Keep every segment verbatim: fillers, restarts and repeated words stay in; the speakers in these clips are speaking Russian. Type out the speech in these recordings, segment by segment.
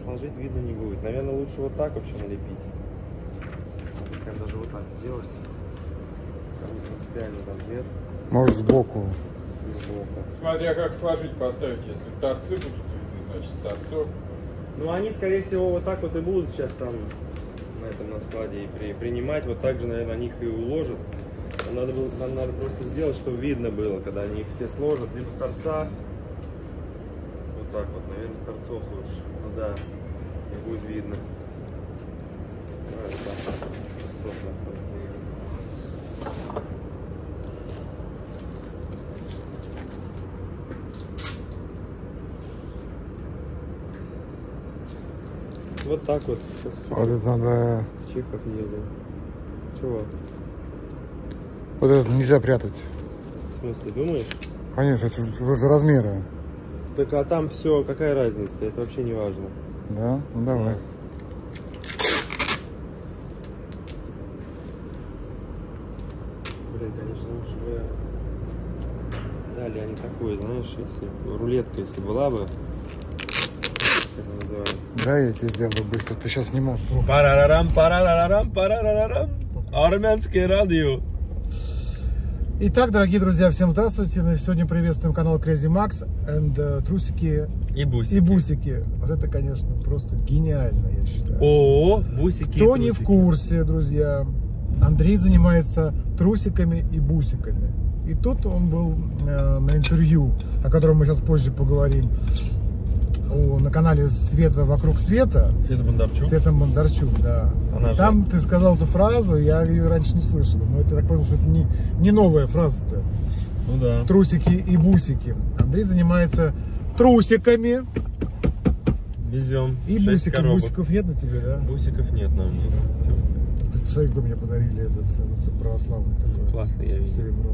сложить видно не будет. Наверное, лучше вот так вообще налепить. Прям даже вот так сделать. Там не принципиально там вверх. Может сбоку. Сбоку. Смотря как сложить, поставить, если торцы будут видны, значит с торцов. Ну они, скорее всего, вот так вот и будут сейчас там на этом на складе и при, принимать. Вот так же, наверное, они их и уложат. Нам надо, было, нам надо просто сделать, чтобы видно было, когда они их все сложат. Либо с торца. Вот так вот, наверное, с торцов лучше. Ну да, и будет видно. Давай, вот так. Вот так вот. Сейчас Вот это надо... Чехов едем. Чего? Вот это нельзя прятать. В смысле, думаешь? Конечно, это же размеры. Так а там все, какая разница? Это вообще не важно. Да? Ну давай. Блин, конечно, лучше бы дали они такой, знаешь, если рулетка, если была бы. Как она называется? Да, я тебе сделаю быстро. Ты сейчас не можешь. Парарарам, парарарам, парарарам. Армянское радио. Итак, дорогие друзья, всем здравствуйте. Сегодня приветствуем канал Crazy Max and uh, трусики И бусики. и бусики. Вот это, конечно, просто гениально, я считаю. О, бусики. Кто и не в курсе, друзья, Андрей занимается трусиками и бусиками. И тут он был э, на интервью, о котором мы сейчас позже поговорим, о, на канале Света вокруг света. Света Бондарчук. Света Бондарчук, да. Она Там же... ты сказал эту фразу, я ее раньше не слышал. Но это, я так понял, что это не, не новая фраза-то. Ну да. Трусики и бусики. Андрей занимается трусиками. Везем. И бусиков. Бусиков нет на тебе, да? Бусиков нет на мне. Ты посмотри, какой мне подарили этот, этот православный такой. Ну, классный, я видел. Серебро.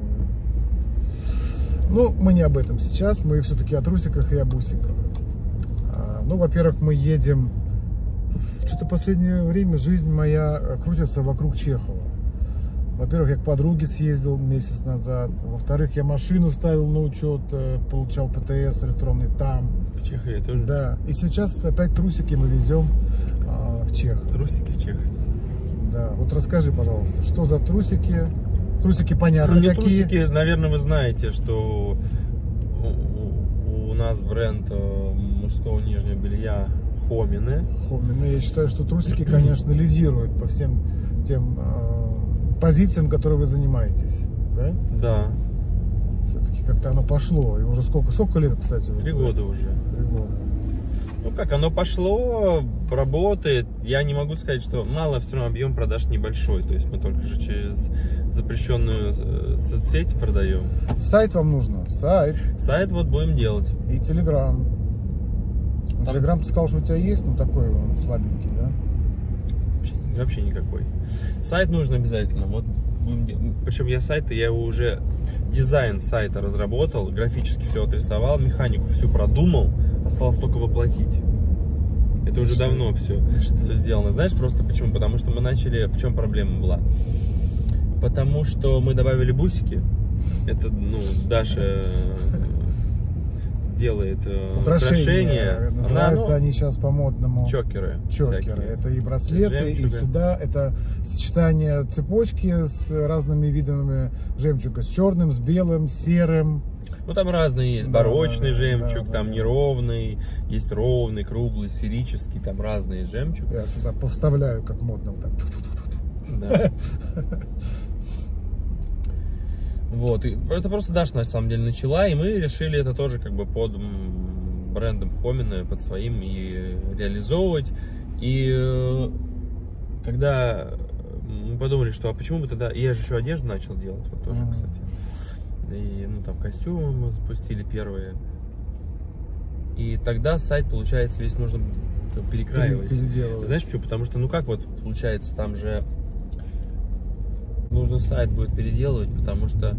Ну, мы не об этом сейчас, мы все-таки о трусиках и о бусиках. А, ну, во-первых, мы едем... Что-то в последнее время жизнь моя крутится вокруг Чехова. Во-первых, я к подруге съездил месяц назад. Во-вторых, я машину ставил на учет, получал ПТС электронный там. В Чехии тоже? Да. И сейчас опять трусики мы везем а, в Чех. Трусики в Чехии. Да. Вот расскажи, пожалуйста, что за трусики? Трусики понятно, ну, какие. Трусики, наверное, вы знаете, что у, у нас бренд мужского нижнего белья Хомины. Хомины. Я считаю, что трусики, конечно, лидируют по всем тем э, позициям, которые вы занимаетесь. Да? Да. Все-таки как-то оно пошло. И уже сколько, сколько лет, кстати? Три года уже. Три года. Ну как, оно пошло, работает. Я не могу сказать, что мало, все равно объем продаж небольшой. То есть мы только же через запрещенную соцсеть продаем. Сайт вам нужно? Сайт. Сайт вот будем делать. И Телеграм. Там... Телеграм ты сказал, что у тебя есть, но такой он слабенький, да? Вообще, вообще никакой. Сайт нужен обязательно. Вот будем... Причем я сайт, я его уже дизайн сайта разработал, графически все отрисовал, механику всю продумал, осталось только воплотить. Это уже что? Давно все, все сделано. Знаешь, просто почему? Потому что мы начали... В чем проблема была? Потому что мы добавили бусики. Это, ну, Даша делает украшения. украшения. Называются Она, ну, они сейчас по-модному. Чокеры. Чокеры. Всякие. Это и браслеты, и сюда. Это сочетание цепочки с разными видами жемчуга. С черным, с белым, с серым. Ну там разные есть. Да, барочный да, жемчуг, да, там да, неровный, да. Есть ровный, круглый, сферический, там разные жемчуг. Я сюда повставляю, как модно. Вот так. Да. Вот, и это просто Даша на самом деле начала, и мы решили это тоже как бы под брендом Хомины, под своим и реализовывать. И когда мы подумали, что а почему бы тогда... Я же еще одежду начал делать, вот тоже, mm-hmm. кстати. И, ну, там костюмы мы запустили первые. И тогда сайт, получается, весь нужно перекраивать. Знаешь почему? Потому что, ну как вот, получается, там же... Нужно сайт будет переделывать, потому что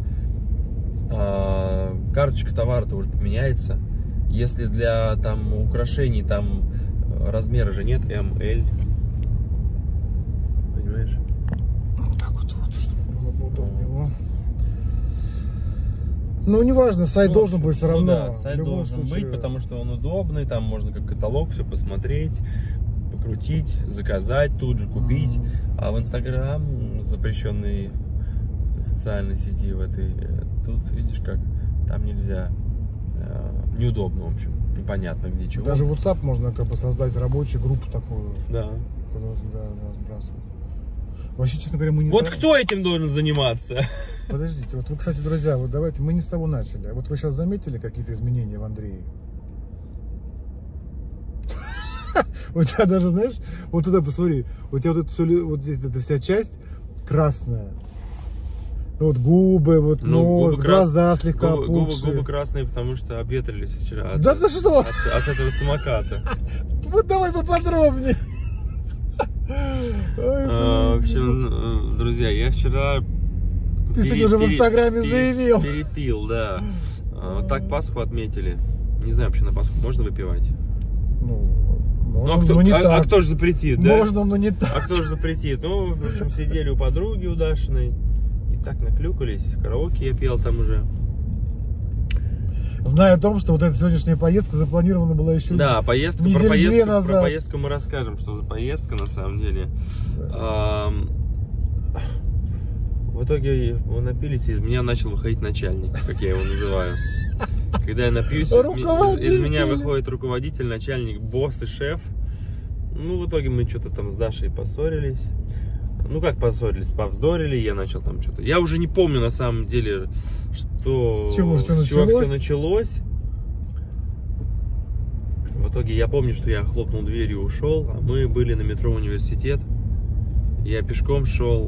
э, карточка товара-то уже поменяется. Если для там украшений там размера же нет, эм, эль. Понимаешь? Вот так вот, вот, чтобы было бы удобно его. Ну, неважно, сайт Ну, должен быть все ну равно. да, сайт В любом должен случае. быть, потому что он удобный, там можно как каталог все посмотреть, покрутить, заказать, тут же купить. Мгм. А в Инстаграм, запрещенной социальной сети в этой, тут видишь как, там нельзя, э, неудобно, в общем, непонятно где чего. Даже в WhatsApp можно как бы создать рабочую группу такую, Да. куда туда да, сбрасывать. Вообще, честно говоря, мы не... Вот знаем- кто этим должен заниматься? Подождите, вот вы, кстати, друзья, вот давайте, мы не с того начали. Вот вы сейчас заметили какие-то изменения в Андрее? У тебя даже, знаешь, вот туда посмотри, у тебя вот это все, вот здесь эта вся часть красная. Вот губы, вот Ну, нос, губы крас- глаза слегка Губы, губы, опухшие. губы красные, потому что обветрились вчера от, Да ты что? от, от этого самоката. Вот давай поподробнее. Ой, А, в блин. общем, э, друзья, я вчера... Ты сегодня уже в Инстаграме заявил. Перепил, да. А, вот так Пасху отметили. Не знаю, вообще на Пасху можно выпивать? Ну, Ну, можно, а кто, но не а- так. а кто же запретит, да? Можно, но не так. А кто же запретит? Ну, в общем, сидели у подруги у Дашиной. И так наклюкались. Караоке я пел там уже. Зная о том, что вот эта сегодняшняя поездка запланирована была еще Да, поездку, про, недели поездку, две про назад. поездку мы расскажем, что за поездка на самом деле. Ам, в итоге мы напились, и из меня начал выходить начальник, как я его называю. Когда я напьюсь, из, из- из меня Руководитель. выходит руководитель, начальник, босс и шеф. Ну, в итоге мы что-то там с Дашей поссорились. Ну, как поссорились, повздорили, я начал там что-то. Я уже не помню на самом деле, что... С чего всё с чего началось? всё началось. В итоге я помню, что я хлопнул дверью и ушел, а мы были на метро Университет. Я пешком шел,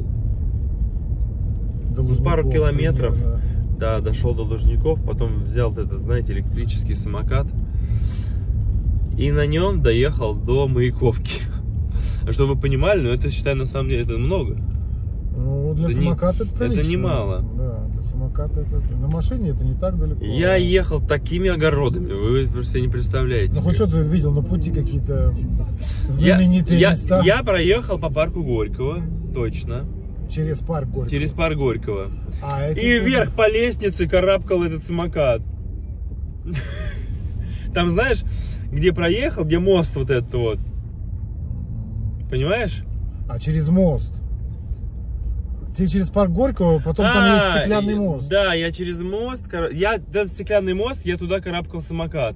До ну, пару Лужников километров. примерно. да, дошел до Лужников, потом взял этот, знаете, электрический самокат. И на нем доехал до Маяковки. Чтобы вы понимали, но это, считаю, на самом деле, это много. Ну, для Это не- самоката это прилично. это немало. Да, для самоката это... На машине это не так далеко. Я ехал такими огородами, вы просто себе не представляете. Ну, хоть что ты видел на пути какие-то я, знаменитые я, места? я проехал по парку Горького, точно, Через парк Горького. через парк Горького. А, это И ты- вверх по лестнице карабкал этот самокат. Там, знаешь, где проехал, где мост вот этот вот. Понимаешь? А через мост. Ты через парк Горького, потом там А, есть стеклянный и- мост. Да, я через мост, кара- я этот стеклянный мост, я туда карабкал самокат.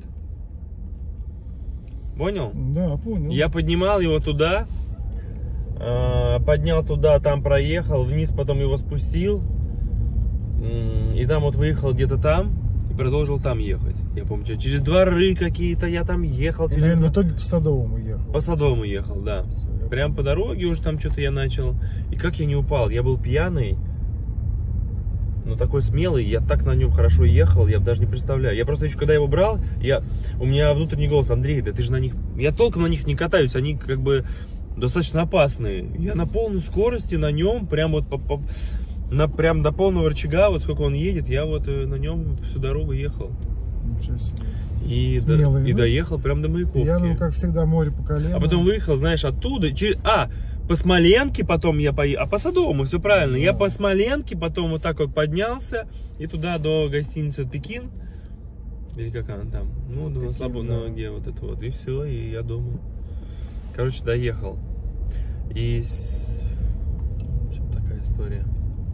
Понял? Да, понял. Я поднимал его туда, э, поднял туда, там проехал, вниз потом его спустил. М, И там вот выехал где-то там и продолжил там ехать. Я помню, что через дворы какие-то я там ехал. И, через наверное, в двор- итоге по Садовому ехал. По Садовому ехал, да. Всё, я Прям по дороге уже там что-то я начал. И как я не упал? Я был пьяный, но такой смелый, я так на нем хорошо ехал, я даже не представляю. Я просто еще когда его брал, я, у меня внутренний голос: Андрей, да ты же на них... Я толком на них не катаюсь, они как бы достаточно опасные. Я на полной скорости на нем, прям вот по, по- на, прям до полного рычага, вот сколько он едет, я вот э, на нем всю дорогу ехал. Ничего себе. И, до- Смелый, и ну. доехал прям до Маяковки. Я, ну, как всегда, море по колено. А потом выехал, знаешь, оттуда, через... а, по Смоленке потом я поехал, а по Садовому, все правильно, я Да. по Смоленке потом вот так вот поднялся, и туда до гостиницы Пекин, или как она там, ну, до Пекин, Слободного, да. где вот это вот, и все, и я дома. Короче, доехал. И, с- в общем, такая история.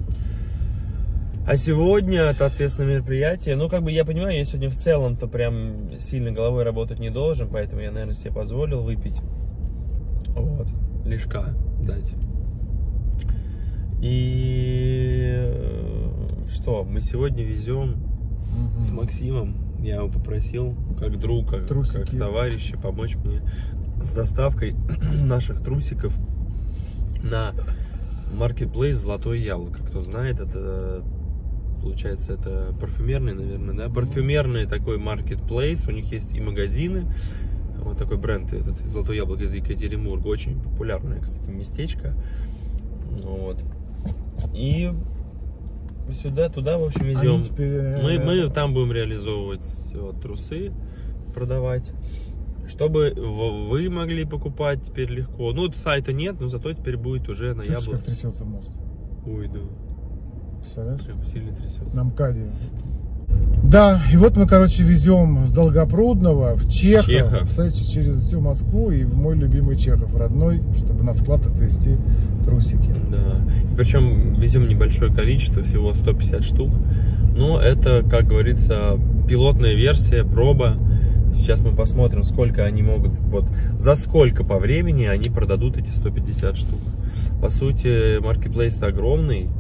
А сегодня это ответственное мероприятие. Ну, как бы я понимаю, я сегодня в целом-то прям сильно головой работать не должен, поэтому я, наверное, себе позволил выпить. Вот. Лишка дать. И э, что, мы сегодня везем Мгм. с Максимом. Я его попросил, как друг, как, Трусики. как товарища, помочь мне с доставкой наших трусиков на Marketplace Золотое Яблоко. Кто знает, это получается это парфюмерный, наверное, да? Парфюмерный такой Marketplace. У них есть и магазины. Вот такой бренд, этот Золотое Яблоко из Екатеринбурга. Очень популярное, кстати, местечко. Вот. И сюда, туда, в общем, везем. Они теперь, э, Мы, мы там будем реализовывать вот, трусы, продавать. Чтобы в- вы могли покупать теперь легко. Ну, сайта нет, но зато теперь будет уже на Чувствуешь, яблоко. как трясется мост? Ой, да. Представляешь? Прям сильно трясется. На МКАДе. Да, и вот мы, короче, везем с Долгопрудного в Чехов, Чехов. кстати, через всю Москву и в мой любимый Чехов, родной, чтобы на склад отвезти трусики. Да, и причем везем небольшое количество, всего сто пятьдесят штук, но это, как говорится, пилотная версия, проба. Сейчас мы посмотрим, сколько они могут, вот за сколько по времени они продадут эти сто пятьдесят штук. По сути, маркетплейс огромный.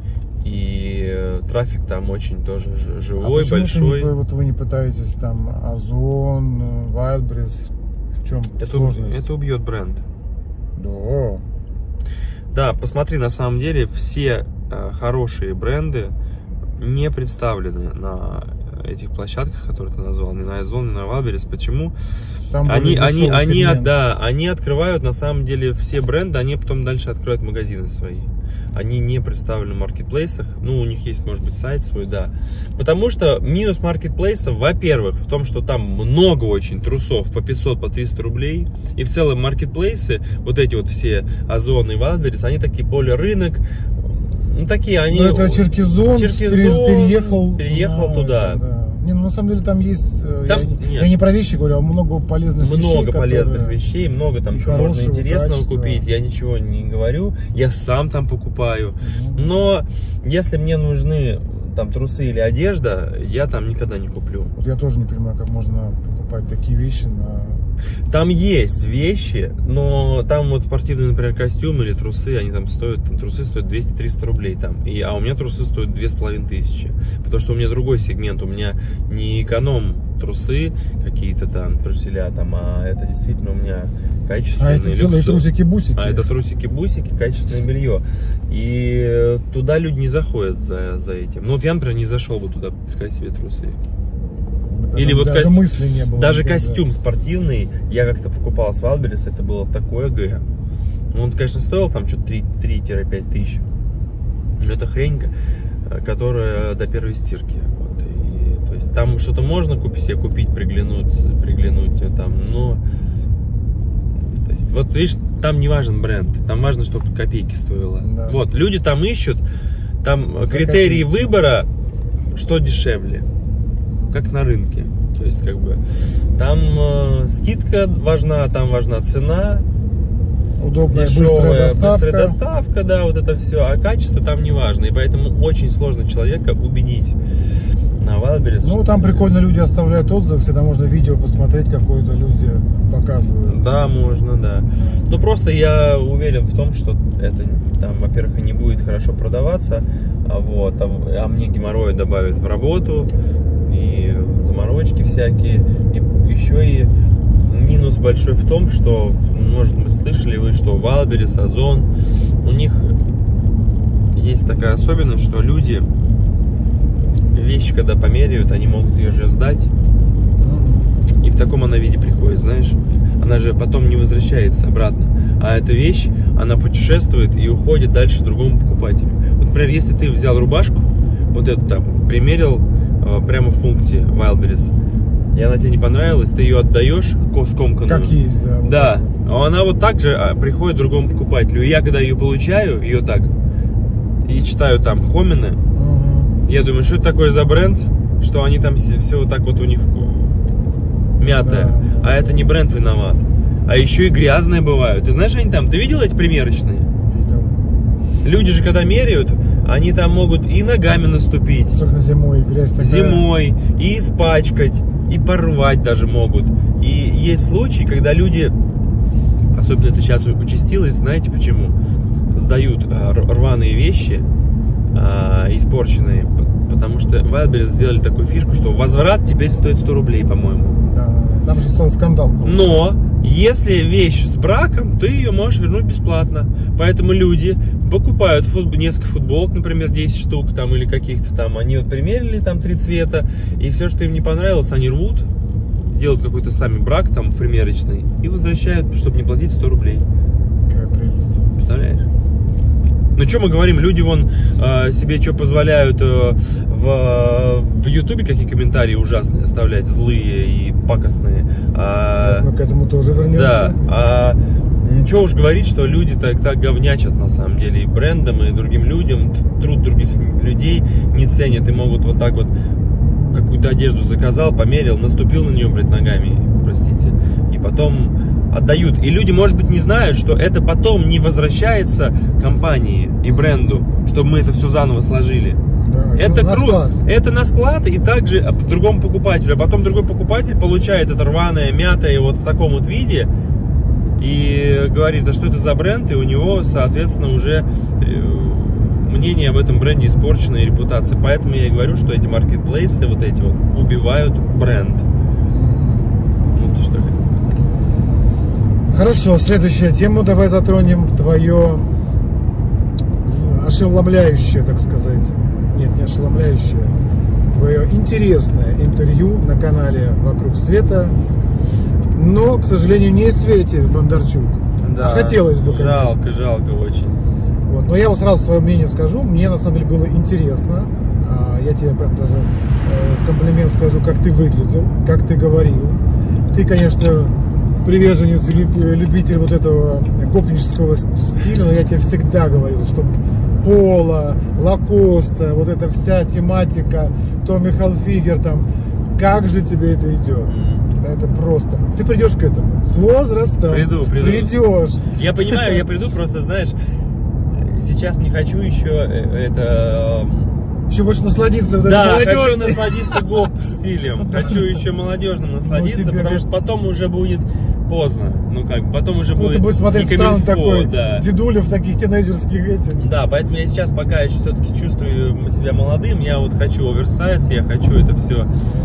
И трафик там очень тоже живой, а большой. Не, вот вы не пытаетесь там Озон, Wildberries, в чем это, сложность? Это убьет бренд. Да. Да, посмотри, на самом деле все э, хорошие бренды не представлены на этих площадках, которые ты назвал, ни на Озон, ни на Wildberries. Почему? Там они, они, они, сегмент. да, они открывают на самом деле все бренды, они потом дальше открывают магазины свои. Они не представлены в маркетплейсах. Ну, у них есть, может быть, сайт свой, да. Потому что минус маркетплейсов, во-первых, в том, что там много очень трусов по пятьсот, по триста рублей. И в целом маркетплейсы, вот эти вот все Озон и Wildberries, они такие более рынок. Ну, такие они... Ну, это Черкизон, Черкизон переехал, переехал на, туда. Да, да. Не, ну, на самом деле там есть, там, я, я не про вещи говорю, а много полезных много вещей. Много полезных вещей, много там чего можно интересного качества. купить, я ничего не говорю, я сам там покупаю. Но если мне нужны там трусы или одежда, я там никогда не куплю. Вот я тоже не понимаю, как можно покупать такие вещи на... Там есть вещи, но там вот спортивные, например, костюмы или трусы, они там стоят, там трусы стоят двести-триста рублей там, и, а у меня трусы стоят две с половиной тысячи, потому что у меня другой сегмент, у меня не эконом трусы какие-то там, труселя там, а это действительно у меня качественные. А это целые трусики-бусики. А это трусики-бусики, качественное белье. И туда люди не заходят за, за этим. Ну вот я, например, не зашел бы туда искать себе трусы. Даже, Или вот даже ко... мысли не было. Даже никогда. Костюм спортивный я как-то покупал с Wildberries, это было такое г. Ну, он, конечно, стоил там что-то три-пять тысяч. Но это хрень, которая до первой стирки. Вот. И, то есть там что-то можно купить себе, купить, приглянуть, приглянуть там, но... То есть, вот видишь, там не важен бренд, там важно, чтобы копейки стоило. Да. Вот, люди там ищут, там За критерии копейки. выбора, что дешевле. Как на рынке, то есть как бы там э, скидка важна, там важна цена, удобная, дешевая, быстрая доставка. быстрая доставка, да, вот это все, а качество там не важно, и поэтому очень сложно человека убедить на Wildberries. Ну, там прикольно люди оставляют отзывы, всегда можно видео посмотреть, какое-то люди показывают. Да, можно, да. Но просто я уверен в том, что это там, во-первых, и не будет хорошо продаваться, а вот, а, а мне геморрой добавят в работу. И заморочки всякие. И еще и минус большой в том, что, может быть, слышали вы, что Wildberries, Озон, у них есть такая особенность, что люди вещь, когда померяют, они могут ее же сдать. И в таком она виде приходит, знаешь. Она же потом не возвращается обратно. А эта вещь, она путешествует и уходит дальше другому покупателю. Вот, например, если ты взял рубашку, вот эту там, примерил прямо в пункте Wildberries, и она тебе не понравилась, ты ее отдаешь скомканную. Как есть, да. Вот да, а она вот так же приходит другому покупателю. И я, когда ее получаю, ее так, и читаю там Хомины, угу. Я думаю, что это такое за бренд, что они там все, все вот так вот у них мятое. Да. А это не бренд виноват. А еще и грязные бывают. Ты знаешь, они там, ты видел эти примерочные? Видел. Люди же, когда меряют, они там могут и ногами наступить. Особенно зимой, грязь такая. Зимой, и испачкать, и порвать даже могут. И есть случаи, когда люди, особенно это сейчас участилось, знаете почему? Сдают а, рваные вещи, а, испорченные, потому что Wildberries сделали такую фишку, что возврат теперь стоит сто рублей, по-моему. Да, там же стал скандал. Но если вещь с браком, ты ее можешь вернуть бесплатно. Поэтому люди покупают фут... несколько футболок, например, десять штук там или каких-то там. Они вот примерили там три цвета, и все, что им не понравилось, они рвут, делают какой-то сами брак там примерочный и возвращают, чтобы не платить сто рублей. Какая прелесть. Представляешь? Ну, что мы говорим, люди вон э, себе что позволяют э, в, в Ютубе, какие комментарии ужасные оставлять, злые и пакостные. А, Сейчас мы к этому тоже вернемся. Да, а ничего уж говорить, что люди так, так говнячат на самом деле и брендам, и другим людям, труд других людей не ценят и могут вот так вот какую-то одежду заказал, померил, наступил на нее, блядь, ногами, простите, и потом отдают. И люди, может быть, не знают, что это потом не возвращается компании и бренду, чтобы мы это все заново сложили. Да, это на круто. склад. Это на склад и также другому покупателю. А потом другой покупатель получает это рваное, мятое вот в таком вот виде и говорит, а что это за бренд? И у него, соответственно, уже мнение об этом бренде испорчено и репутация. Поэтому я и говорю, что эти маркетплейсы, вот эти вот, убивают бренд. Ну, ты что я хотел сказать? Хорошо, следующая тема, давай затронем твое ошеломляющее, так сказать. Нет, не ошеломляющее. Твое интересное интервью на канале «Вокруг света». Но, к сожалению, не Свете Бондарчук. Да, а хотелось бы, конечно. Жалко, жалко очень. Вот. Но я вот сразу свое мнение скажу. Мне, на самом деле, было интересно. Я тебе прям даже комплимент скажу, как ты выглядел, как ты говорил. Ты, конечно, приверженец, любитель вот этого гопнического стиля, но я тебе всегда говорил, что Пола, Лакоста, вот эта вся тематика, Томми Хилфигер там, как же тебе это идет? Это просто. Ты придешь к этому с возрастом. Приду, приду. Придешь. Я понимаю, я приду, просто, знаешь, сейчас не хочу еще это... Еще больше насладиться вот да, этой хочу насладиться гоп-стилем. Хочу еще молодежным насладиться, ну, потому что потом уже будет поздно. Ну как, потом уже ну, будет. Ты будешь смотреть странно такой, да. дедуля в таких тинейджерских этих. Да, поэтому я сейчас пока еще все-таки чувствую себя молодым. Я вот хочу оверсайз, я хочу это все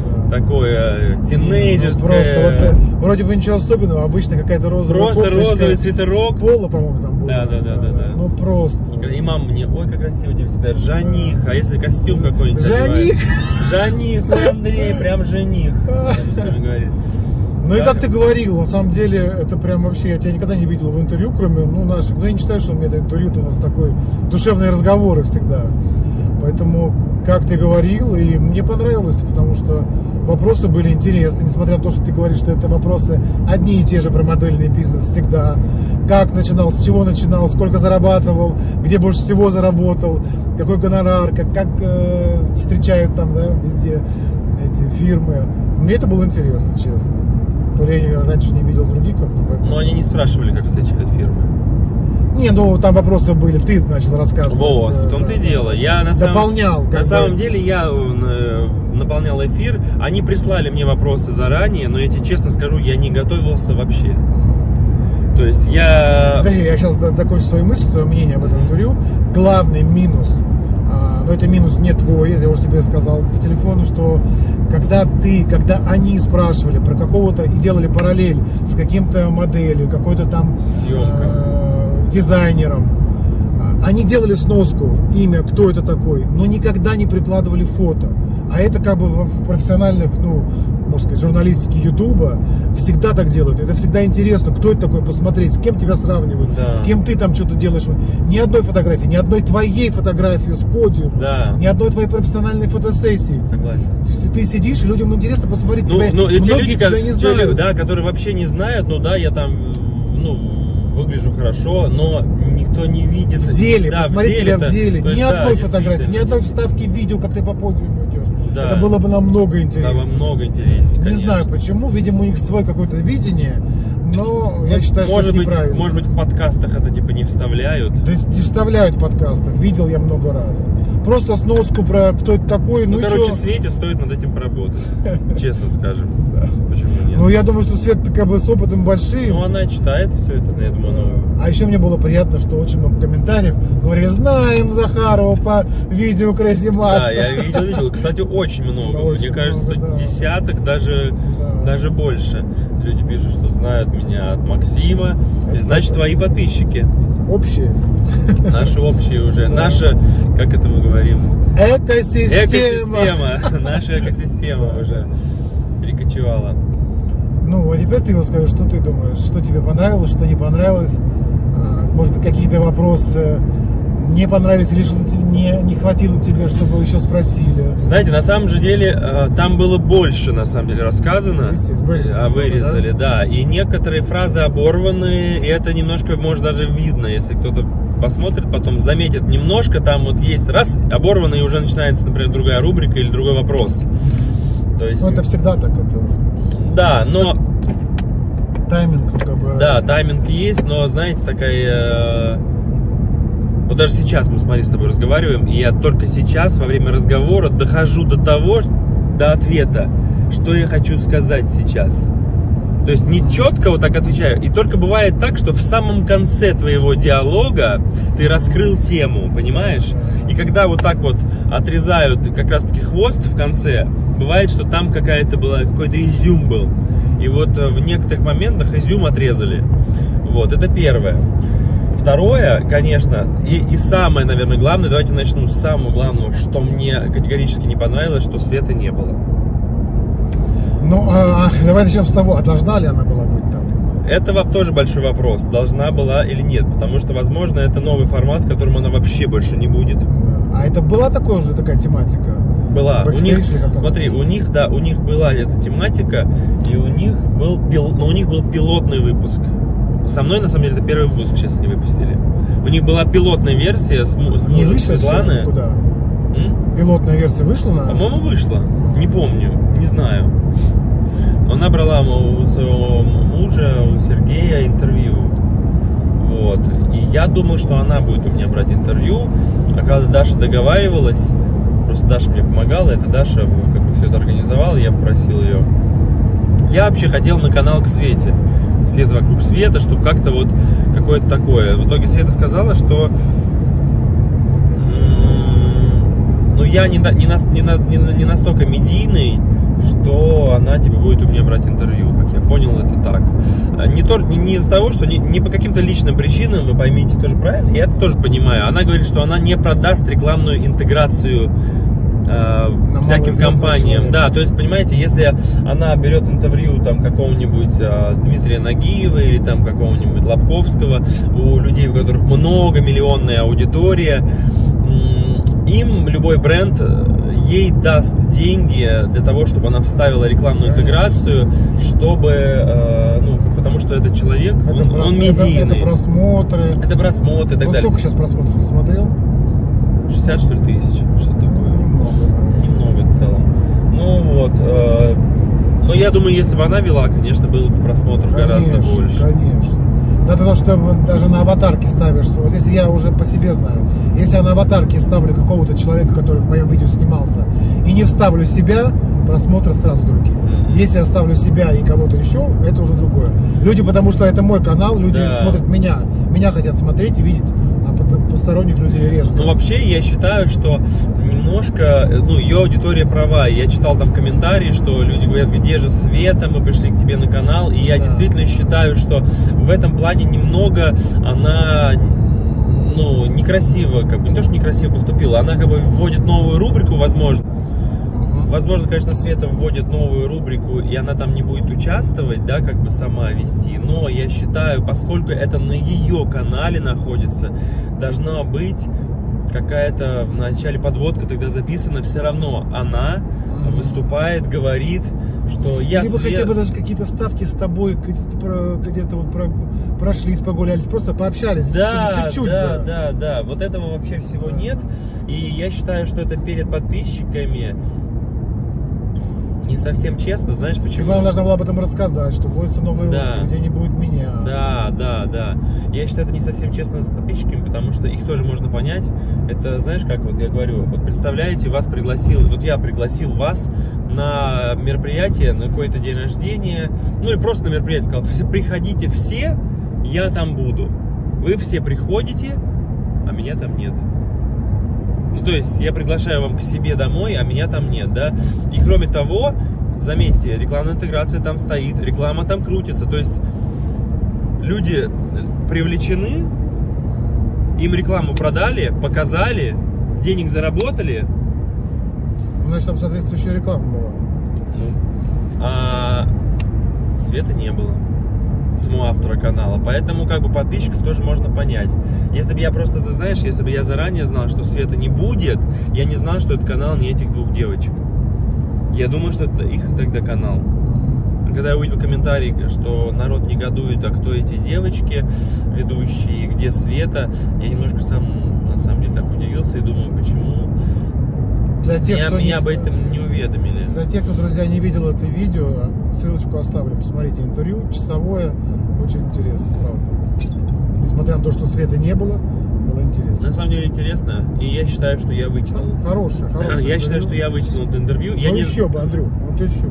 такое тинейджерское. Ну, просто вот, вроде бы ничего особенного, обычно какая-то розовая просто розовый свитерок. С пола, по-моему, там был. Да, да, да, да, да. Ну просто. И мама мне, ой, как красиво у тебя всегда, жених, а если костюм какой-нибудь? Жених! Жених, Андрей, прям жених. Говорит. Ну да. И как ты говорил, на самом деле, это прям вообще, я тебя никогда не видел в интервью, кроме, ну, наших, ну, я не считаю, что у меня это интервью, у нас такой душевные разговоры всегда. Поэтому, как ты говорил, и мне понравилось, потому что вопросы были интересны, несмотря на то, что ты говоришь, что это вопросы одни и те же про модельный бизнес всегда. Как начинал, с чего начинал, сколько зарабатывал, где больше всего заработал, какой гонорар, как, как э, встречают там, да, везде эти фирмы. Мне это было интересно, честно. Я раньше не видел других как-то. Поэтому... Но они не спрашивали, как встречают фирмы. Не, ну там вопросы были, ты начал рассказывать. Вот, в том-то да, и дело. Я на дополнял. Самом, на бы... самом деле я наполнял эфир, они прислали мне вопросы заранее, но я тебе честно скажу, я не готовился вообще. То есть я... Подожди, я сейчас докончу свои мысли, свое мнение об этом интервью. Главный минус, но это минус не твой, я уже тебе сказал по телефону, что когда ты, когда они спрашивали про какого-то и делали параллель с каким-то моделью, какой-то там э, дизайнером, они делали сноску, имя, кто это такой, но никогда не прикладывали фото. А это как бы в профессиональных, ну, можно сказать, журналистике Ютуба всегда так делают. Это всегда интересно, кто это такой, посмотреть, с кем тебя сравнивают, да. С кем ты там что-то делаешь. Ни одной фотографии, ни одной твоей фотографии с подиума, да. Ни одной твоей профессиональной фотосессии. Согласен. Ты сидишь, и людям интересно посмотреть ну, тебя. Ну, эти люди, тебя как, не знают. Да, которые вообще не знают, ну да, я там, ну, выгляжу хорошо, но никто не видит. В деле, да, посмотреть тебя в деле. Ни есть, одной да, фотографии, ни одной вставки видео, как ты по подиуму идешь. Да. Это было бы намного интереснее. Да, намного интереснее, Не конечно. знаю почему, видимо, у них свое какое-то видение, но ну, я считаю, что может это быть, неправильно. Может быть, в подкастах это типа не вставляют. Да не вставляют в подкастах, видел я много раз. Просто сноску про кто это такой, ну, ну короче, чё? Свете стоит над этим поработать, честно скажем. Почему нет? Ну, я думаю, что Света как бы с опытом большим. Ну, она читает все это, я думаю, ну... А еще мне было приятно, что очень много комментариев говорили, знаем Захарова по видео Crazy Max. Да, я видел, видел. Кстати, очень много. Очень Мне кажется, много, да. десяток, даже, да. даже больше. Люди пишут, что знают меня от Максима. Это И значит, так. твои подписчики. Общие. Наши общие уже. Да. Наша, как это мы говорим? Экосистема. Экосистема. Наша экосистема уже перекочевала. Ну, а теперь ты вот скажи, что ты думаешь, что тебе понравилось, что не понравилось, может быть, какие-то вопросы не понравились или что не, не хватило тебе, чтобы еще спросили. Знаете, на самом же деле, там было больше, на самом деле, рассказано, вырезали, а вырезали, да? да, и некоторые фразы оборваны, и это немножко, может, даже видно, если кто-то посмотрят, потом заметят немножко, там вот есть раз, оборванный, и уже начинается, например, другая рубрика или другой вопрос. То есть... Ну, это всегда так, это... Да, но... Тайминг, как бы... Да, тайминг есть, но, знаете, такая... Вот даже сейчас мы, смотри, с тобой разговариваем, и я только сейчас, во время разговора, дохожу до того, до ответа, что я хочу сказать сейчас. То есть не четко вот так отвечаю. И только бывает так, что в самом конце твоего диалога ты раскрыл тему, понимаешь? И когда вот так вот отрезают как раз-таки хвост в конце, бывает, что там какая-то была, какой-то изюм был. И вот в некоторых моментах изюм отрезали. Вот, это первое. Второе, конечно, и, и самое, наверное, главное, давайте начну с самого главного, что мне категорически не понравилось, что Светы не было. Ну, а, давай начнем с того, а должна ли она была быть там? Это тоже большой вопрос, должна была или нет, потому что, возможно, это новый формат, в котором она вообще больше не будет. А это была такая уже такая тематика? Была. У них, смотри, написано? у них, да, у них была эта тематика, и у них был, пил, но у них был пилотный выпуск. Со мной, на самом деле, это первый выпуск сейчас они выпустили. У них была пилотная версия с, с мужем Светланы. Куда? М? Пилотная версия вышла на... По-моему, вышла. Не помню, не знаю. Она брала у своего мужа, у Сергея, интервью. Вот. И я думал, что она будет у меня брать интервью. А когда Даша договаривалась, просто Даша мне помогала, это Даша как бы все это организовала, я попросил ее. Я вообще хотел на канал к Свете. Свет вокруг света, чтобы как-то вот какое-то такое. В итоге Света сказала, что ну я не, не, на, не, на, не настолько медийный, что она типа будет у меня брать интервью. Как я понял, это так. Не, то, не, не из-за того, что не, не по каким-то личным причинам, вы поймите тоже правильно, я это тоже понимаю. Она говорит, что она не продаст рекламную интеграцию э, всяким компаниям. Да, то есть, понимаете, если она берет интервью там какого-нибудь э, Дмитрия Нагиева или там какого-нибудь Лобковского, у людей, у которых многомиллионная аудитория, им любой бренд ей даст деньги для того, чтобы она вставила рекламную интеграцию, чтобы, э, ну, потому что этот человек, это он, прос, он медийный. Это, это просмотры. Это просмотры и так вот далее. Сколько сейчас просмотров ты смотрел? шестьдесят, что ли, тысяч, что такое. Ну, немного. Немного в целом. Ну вот, э, но я думаю, если бы она вела, конечно, было бы просмотров Конечно, гораздо больше. Конечно. Да, то, что даже на аватарке ставишь, вот если я уже по себе знаю, если я на аватарке ставлю какого-то человека, который в моем видео снимался, и не вставлю себя, просмотры сразу другие. Mm-hmm. Если я ставлю себя и кого-то еще, это уже другое. Люди, потому что это мой канал, люди да. смотрят меня, меня хотят смотреть и видеть, а посторонних людей редко. Ну, вообще, я считаю, что немножко, ну, ее аудитория права. Я читал там комментарии, что люди говорят, где же Света, мы пришли к тебе на канал, и я да. действительно считаю, что в этом плане немного она, ну, некрасиво, как бы, не то, что некрасиво поступила, она как бы вводит новую рубрику, возможно. Возможно, конечно, Света вводит новую рубрику, и она там не будет участвовать, да, как бы сама вести. Но я считаю, поскольку это на ее канале находится, должна быть какая-то в начале подводка тогда записана, все равно она mm-hmm. выступает, говорит, что я... Либо Свет... хотя бы даже какие-то вставки с тобой, где-то, где-то вот про... прошлись, погулялись, просто пообщались. Да, чуть-чуть. Да, да, да, да. Вот этого вообще всего нет. И я считаю, что это перед подписчиками не совсем честно, знаешь почему? Либо она должна была об этом рассказать, что вводится новый да. рубрик, где не будет меня. Да, да, да. Я считаю, это не совсем честно с подписчиками, потому что их тоже можно понять. Это, знаешь, как вот я говорю, вот представляете, вас пригласил, вот я пригласил вас на мероприятие, на какой-то день рождения, ну и просто на мероприятие сказал, все приходите все, я там буду. Вы все приходите, а меня там нет. Ну, то есть, я приглашаю вам к себе домой, а меня там нет, да? И кроме того, заметьте, рекламная интеграция там стоит, реклама там крутится, то есть, люди привлечены, им рекламу продали, показали, денег заработали. Значит, там соответствующая реклама была. А Света не было. Самого автора канала, поэтому как бы подписчиков тоже можно понять. Если бы я просто, ты знаешь, если бы я заранее знал, что Света не будет, я не знал, что это канал не этих двух девочек. Я думаю, что это их тогда канал. когда я увидел комментарий, что народ негодует, а кто эти девочки ведущие, где Света, я немножко сам, на самом деле, так удивился и думаю, почему Для тех, меня, кто меня не... об этом не уведомили. Для тех, кто, друзья, не видел это видео, ссылочку оставлю, посмотрите интервью, часовое, очень интересно, правда. Несмотря на то, что Светы не было, было интересно. На самом деле интересно, и я считаю, что я вытянул. Хорошее, хорошее. Я считаю, что я вытянул это интервью. Ну я не... еще бы, Андрюх, вот еще.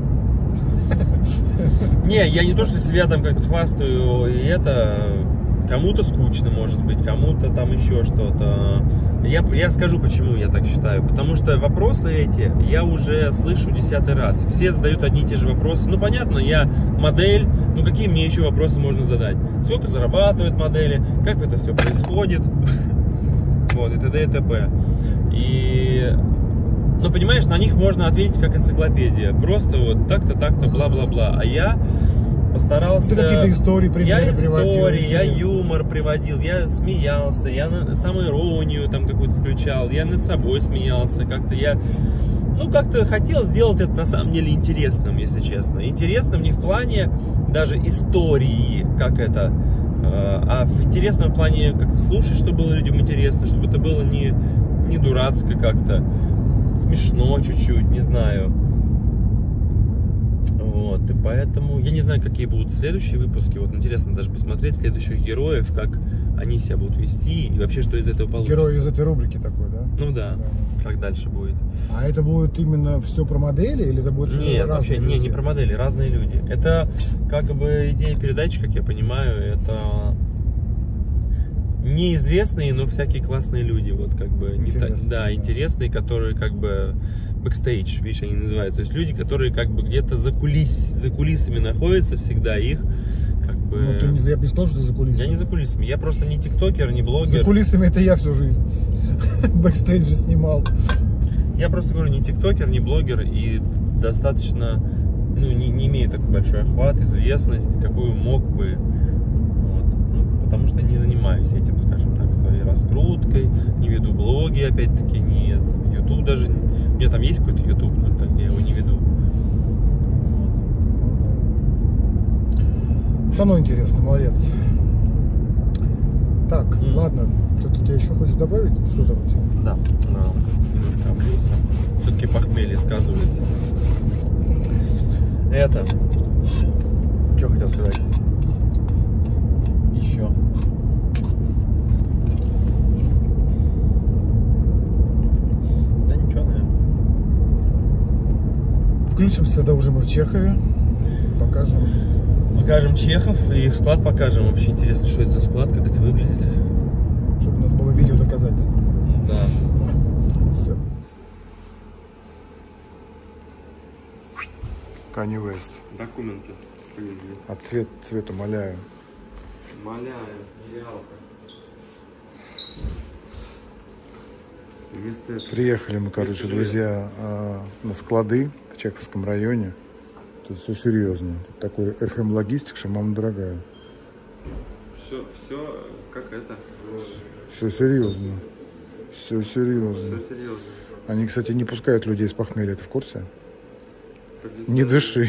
Не, я не то, что себя там как-то хвастаю, и это кому-то скучно, может быть, кому-то там еще что-то. Я, я скажу, почему я так считаю. Потому что вопросы эти я уже слышу десятый раз. Все задают одни и те же вопросы. Ну, понятно, я модель, ну какие мне еще вопросы можно задать? Сколько зарабатывают модели? Как это все происходит? Вот, и т.д. и т.п. И... Ну, понимаешь, на них можно ответить как энциклопедия. Просто вот так-то, так-то, бла-бла-бла. А я постарался... Ты какие-то истории, примеры я приводил. истории, я юмор приводил, я смеялся, я на... самоиронию там какую-то включал, я над собой смеялся. Как-то я... Ну, как-то хотел сделать это на самом деле интересным, если честно. Интересным не в плане даже истории, как это... А в интересном плане как-то слушать, чтобы было людям интересно, чтобы это было не, не дурацко как-то. Смешно чуть-чуть, не знаю. Вот, и поэтому я не знаю, какие будут следующие выпуски. Вот интересно даже посмотреть следующих героев, как они себя будут вести и вообще что из этого получится. Герой из этой рубрики такой, да? Ну да, да. Как дальше будет. А это будет именно все про модели или это будет Нет, вообще люди? не, не про модели, разные люди. Это как бы идея передачи, как я понимаю, это неизвестные, но всякие классные люди, вот как бы не так, да, да, интересные, которые как бы бэкстейдж, видишь, они называются, то есть люди, которые как бы где-то за кулис, за кулисами находятся всегда, их как бы. Ну, ты не, я бы не сказал, что ты за кулисами. Я не за кулисами, я просто не тиктокер, не блогер. За кулисами это я всю жизнь бэкстейджи снимал. Я просто говорю, не тиктокер, не блогер и достаточно, ну, не, не имею такой большой охват, известность, какую мог бы. Потому что не занимаюсь этим, скажем так, своей раскруткой, не веду блоги, опять-таки, не YouTube даже. У меня там есть какой-то YouTube, но так я его не веду. Вот. Со мной интересно, молодец. Так, mm. ладно, что-то ты еще хочешь добавить? Что там у тебя? Да, немножко облился. Все-таки похмелье сказывается. Это, что хотел сказать? Еще. Да ничего, наверное. Включимся тогда уже мы в Чехове. Покажем. Покажем Чехов и склад покажем. Вообще интересно, что это за склад, как это выглядит. Чтобы у нас было видео доказательство. Да. Все. Kanye West. Документы повезли. А цвет, цвет умоляю. Умоляю, реалка. Вместо этого... Приехали мы, короче, друзья, на склады в Чеховском районе. Тут все серьезно. Тут такой эф эм логистик, что мама дорогая. Все, все как это. Все серьезно. Все серьезно. Все серьезно. Они, кстати, не пускают людей с похмелья, ты в курсе? Придется, не дыши.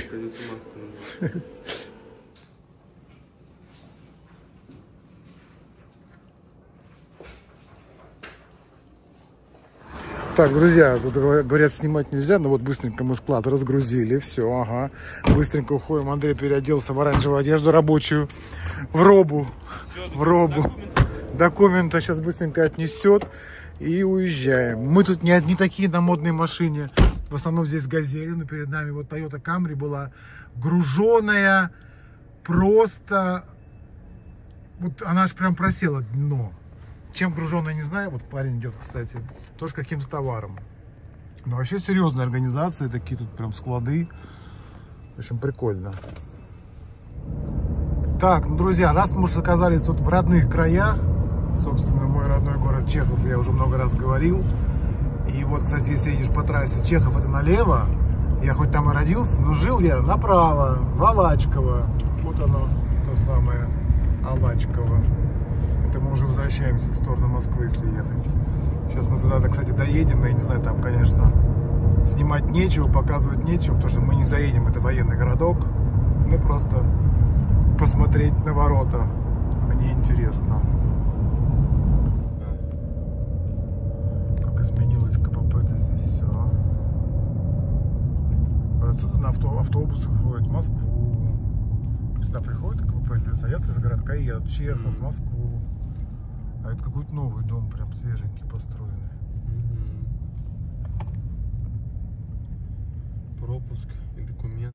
Так, друзья, тут говорят, снимать нельзя, но вот быстренько мы склад разгрузили, все, ага. Быстренько уходим, Андрей переоделся в оранжевую одежду рабочую, в робу, в робу. Документы сейчас быстренько отнесет и уезжаем. Мы тут не одни такие на модной машине, в основном здесь Газели, но перед нами вот Toyota Camry была груженая, просто, вот она аж прям просела дно. Чем груженая, не знаю. Вот парень идет, кстати, тоже каким-то товаром. Но вообще серьезная организация, такие тут прям склады. В общем, прикольно. Так, ну, друзья, раз мы уже оказались тут в родных краях, собственно, мой родной город Чехов, я уже много раз говорил. И вот, кстати, если едешь по трассе Чехов, это налево. Я хоть там и родился, но жил я направо, в Алачково. Вот оно, то самое Алачково. Это мы уже возвращаемся в сторону Москвы, если ехать. Сейчас мы туда, кстати, доедем. Но я не знаю, там, конечно, снимать нечего, показывать нечего, потому что мы не заедем. Это военный городок. ну просто посмотреть на ворота. Мне интересно, как изменилось КПП-то здесь все. Отсюда на авто, автобусы ходят в Москву. Сюда приходят КПП, люди садятся из городка и едут в Чехов, в Москву. А это какой-то новый дом, прям свеженький построенный. Пропуск и документ.